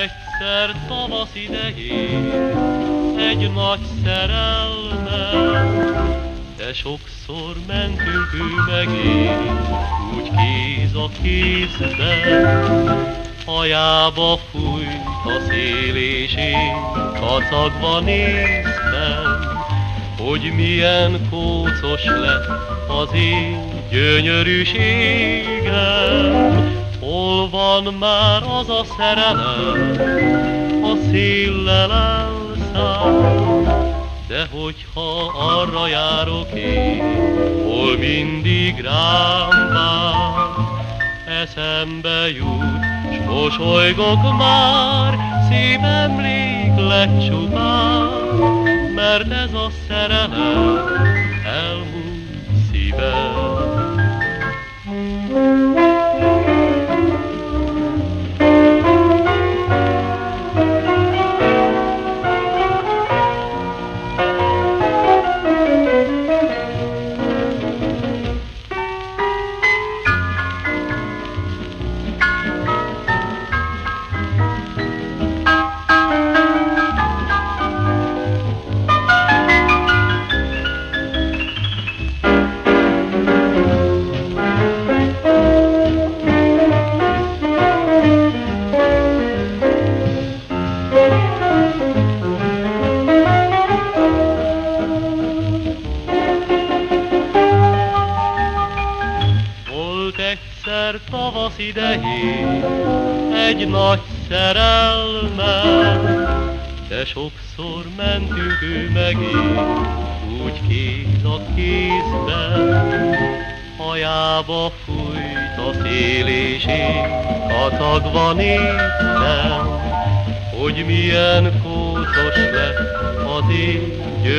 egyszer tavasz idején egy nagy szerelmet, de sokszor mentünk ő meg én, úgy kéz a kézben. Hajába fújt a szél és én kacagva néztem, hogy milyen kócos lett az én gyönyörűségem. Hol van már az a szerelem, a széllel elszáll, de hogyha arra járok én, hol mindig rám vár, eszembe jut, s mosolygok már, szép emlék lett csupán, mert ez a szerelem elmúlt szívem. Egyszer tavasz idején egy nagy szerelmet, de sokszor mentünk ő meg én, úgy kéz a kézben. Hajába fújt a szél és én kacagva néztem, hogy milyen kócos lett az én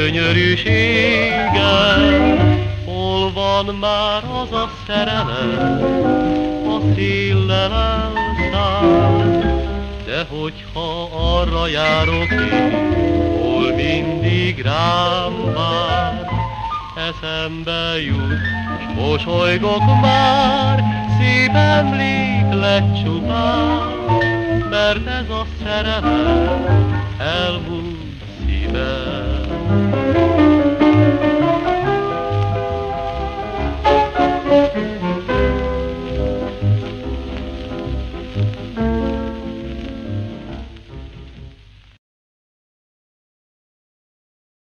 gyönyörűségem. Hol van már az a szerelem, a széllel elszáll, de hogyha arra járok én, hol mindig rám vár, eszembe jut, s mosolygok már, szép emlék lett csupán, mert ez a szerelem elmúlt szívem.